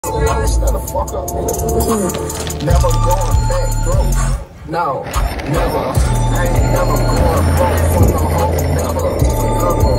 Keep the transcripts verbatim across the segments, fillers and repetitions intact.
Stand the fuck up, nigga. Never going back broke. No, never. I ain't never going broke for no hoe. Never, forever.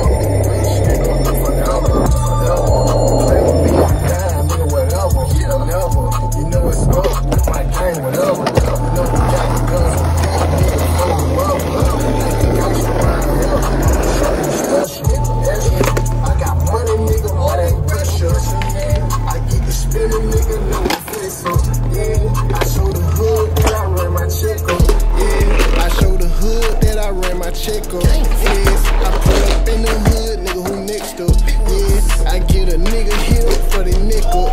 Rich nigga, forever, forever. Play with me, die, nigga, whatever. Never. You know it's up with my gang, whatever. You know we got the guns on deck, nigga, full of rubber. Think the gangsta around here. Something special, extra. I got money, nigga, what ain't pressure. I get the spinning, nigga, no official. Yeah, I show the hood that I ran my check up. Yeah, I show the hood that I ran my check up. Yes, I pull up in the hood, nigga, who next up? Yeah, I get a nigga here for the nickel.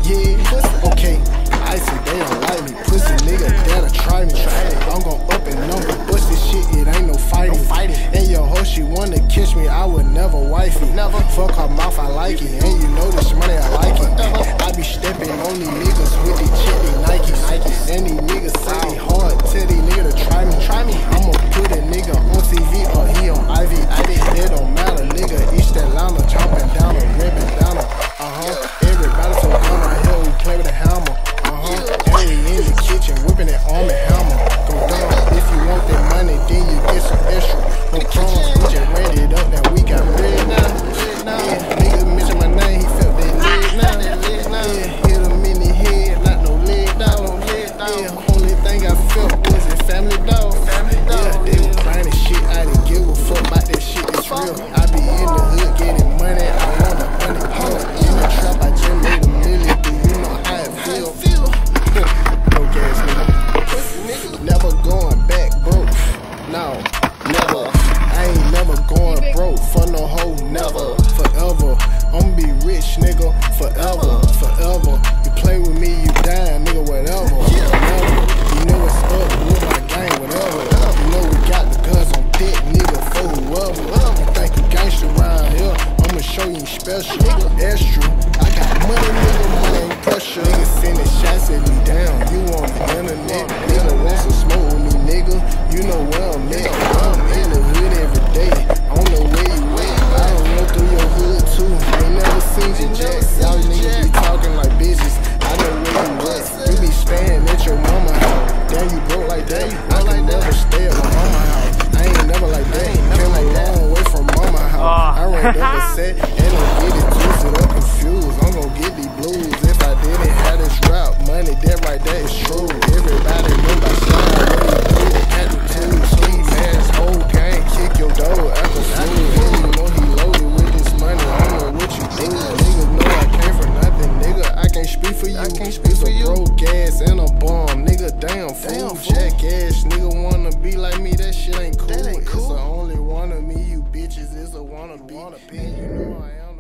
Yeah, okay, I see they don't like me. Pussy nigga, that'll try me. I'm gon' up and number, bust this shit, it ain't no fighting. And your hoe, she wanna kiss me, I would never wife it. Never fuck her mouth, I like it. And you know this money, I like it. I be stepping on these niggas with these chitty Nikes. And these niggas say they hard, tell these niggas to try me. Try me. I'ma put a nigga on T V or he on I V. It don't matter, nigga. East Atlanta, chopping down a ribbon down a. Uh huh. Everybody so down out here, we play with a hammer. Uh huh. And we in the kitchen, whipping that arm and hammer. Go down. If you want that money, then you get some extra. No crumbs, we just ran it up, now we got bread now. Yeah, niggas mention my name, he felt that leg now. Yeah, hit him in the head, not no leg down. Yeah, only thing I felt was a family dog. Yeah, they was buying the shit, I didn't give a fuck about that shit, it's real. I be in the hood getting money, I want a money home. In the trap, I just made a million, do you know how it feel? No gas, nigga. Never going back broke, no, never. I ain't never going broke for no hoe, never, forever. I'ma be rich, nigga, forever, forever. You play with me, you die, nigga, whatever. Never. You know it's up with my gang, whatever. You know we got the guns on deck, nigga, for whoever. You think you gangsta around here? I'ma show you special, extra. I got money, nigga, money ain't pressure. Nigga sending shots at me down. You on the internet, nigga want some smoke with me, nigga. You know where I'm at. I'm in the hood every day. I don't know where you at. I don't know through your hood too. Ain't never seen you, Jack. Y'all niggas be talking like bitches. I know where you at. You be staying at your mama house. Damn, you broke like that. I can never stay at my mama house. I ain't never like that. Came a long way from mama house. I ran up a set and don't get it twisted up confused. I'm gonna get these blues if I didn't have this rap money. That right there is true. Everybody know my slime. What he do? Attitude, ski mask, whole gang, kick your door. Apple food. You know he loaded with this money. I don't know what you do. Niggas know I came from nothing, nigga. I can't speak for you. I can't speak for you. Broke ass and a bomb, nigga. Damn fool, jackass, nigga wanna be like me. That shit ain't cool. That ain't cool. It's the only one of me, you bitches. It's a wannabe. You know I am.